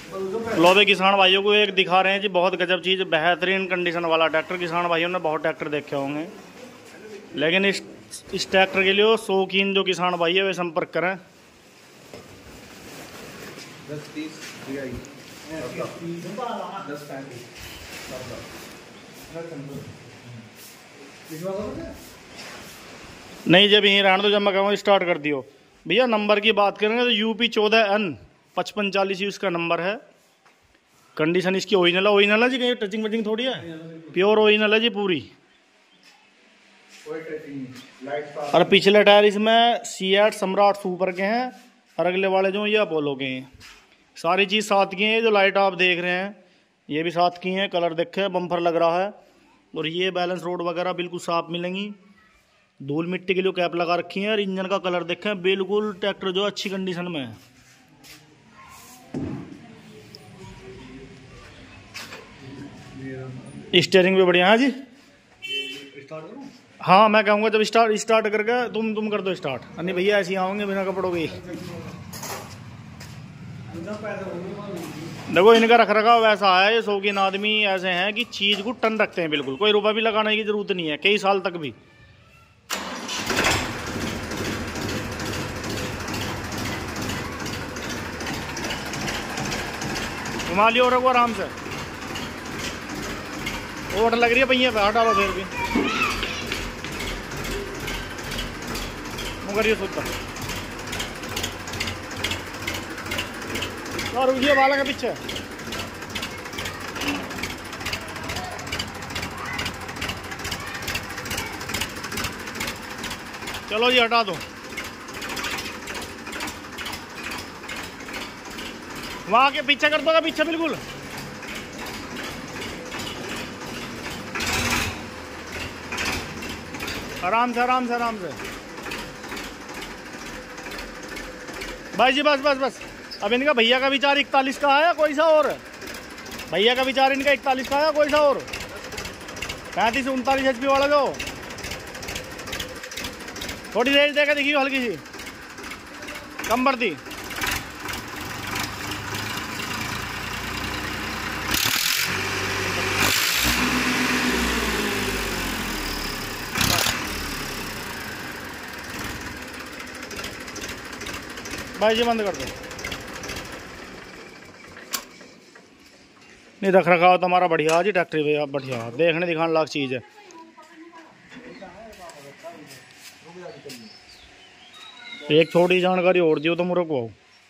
लोबे किसान भाइयों को एक दिखा रहे हैं जी, बहुत गजब चीज़, बेहतरीन कंडीशन वाला ट्रैक्टर। किसान भाइयों ने बहुत ट्रैक्टर देखे होंगे, लेकिन इस ट्रैक्टर के लिए शौकीन जो किसान भाई है वे संपर्क करें। 10-30 नहीं, जब यहीं रहने दो, जब मैं कहूँगा स्टार्ट कर दियो। भैया नंबर की बात करेंगे तो UP 14N 5540 इसका नंबर है। कंडीशन इसकी ओरिजिनल है जी, कहीं टचिंग वचिंग थोड़ी है, प्योर ओरिजिनल है जी पूरी। और पिछले टायर इसमें C8 सम्राट सुपर के हैं, और अगले वाले जो ये अपोलो के हैं। सारी चीज़ साथ की है। जो लाइट आप देख रहे हैं ये भी साथ की हैं, कलर देखे, बम्पर लग रहा है। और ये बैलेंस रोड वगैरह बिल्कुल साफ मिलेंगी। धूल मिट्टी के लिए कैप लगा रखी है। और इंजन का कलर देखें, बिल्कुल ट्रैक्टर जो अच्छी कंडीशन में है। स्टीयरिंग भी बढ़िया है जी। हाँ मैं कहूँगा जब स्टार्ट करके तुम कर दो स्टार्ट। नहीं भैया ऐसे ही आओगे बिना कपड़ों के। देखो इनका रख रखाव वैसा है, ये शौकीन आदमी ऐसे हैं कि चीज़ को टन रखते हैं बिल्कुल। कोई रुपया भी लगाने की जरूरत नहीं है, कई साल तक भी। घुमा लियो रखो आराम से। ओट लग रही है भैया पे, हटा लो फिर भी। करिए सोचता और ये वाला के पीछे। चलो जी हटा दो। वहां के पीछे कर दो, पीछे बिल्कुल। आराम से आराम से आराम से भाई जी, बस बस बस। अब इनका भैया का विचार 41 का आया, कोई सा और भैया का विचार इनका 41 का आया, कोई सा और 35-39 HP वाला जो थोड़ी रेंज देकर देखिए, हल्की सी कम बढ़ती। भाई जी बंद कर दो। नहीं रख रखाव तो हमारा बढ़िया जी, ट्रैक्टर भैया बढ़िया, देखने दिखाने लायक चीज़ है। एक थोड़ी जानकारी और दियो तो मुझे को।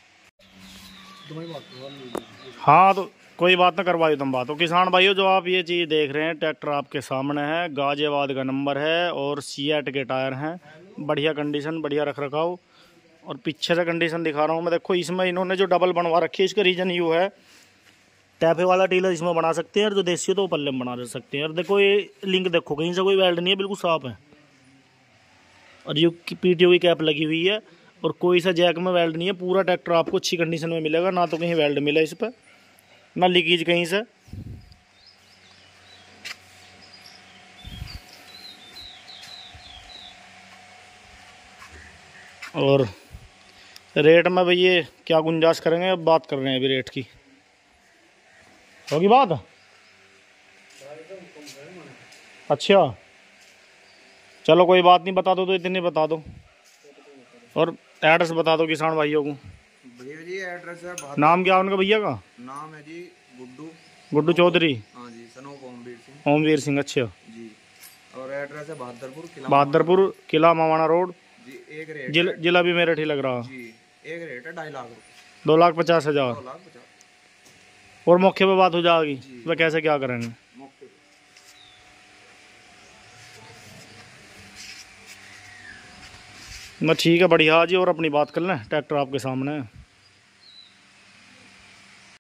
हाँ तो कोई बात ना करवाइए तुम बात। तो किसान भाइयों जो आप ये चीज़ देख रहे हैं, ट्रैक्टर आपके सामने है, गाजियाबाद का नंबर है और C8 के टायर हैं, बढ़िया कंडीशन, बढ़िया रख रखाव। और पीछे से कंडीशन दिखा रहा हूँ मैं। देखो इसमें इन्होंने जो डबल बनवा रखी है, इसका रीज़न ये है, टैपे वाला टीलर इसमें बना सकते हैं, और जो देसी है तो पल्ले में बना दे सकते हैं। और देखो ये लिंक देखो, कहीं से कोई वेल्ड नहीं है, बिल्कुल साफ है। और ये PTO की कैप लगी हुई है, और कोई सा जैक में वेल्ड नहीं है। पूरा ट्रैक्टर आपको अच्छी कंडीशन में मिलेगा, ना तो कहीं वेल्ड मिला इस पर, ना लीकेज कहीं से। और रेट में भैया क्या गुंजाइश करेंगे, अब बात कर रहे हैं अभी रेट की, होगी बात। अच्छा चलो कोई बात नहीं, बता दो तो इतने बता दो। और एड्रेस बता दो किसान भाइयों को। भैया जी एड्रेस है, नाम क्या उनका भैया का? नाम है जी गुड्डू चौधरी। हाँ जी, सन ऑफ ओमवीर सिंह। अच्छा जी। और एड्रेस है बहादुरपुर किला मावाना रोड जी। एक रेट जिला भी मेरठ ही लग रहा जी। एक रेट है 2.5 लाख रुपये, 2,50,000। 2,50,000 और मौके पे बात हो जाएगी, वह कैसे क्या करेंगे। मौके मैं ठीक है बढ़िया जी। और अपनी बात कर लें, ट्रैक्टर आपके सामने है।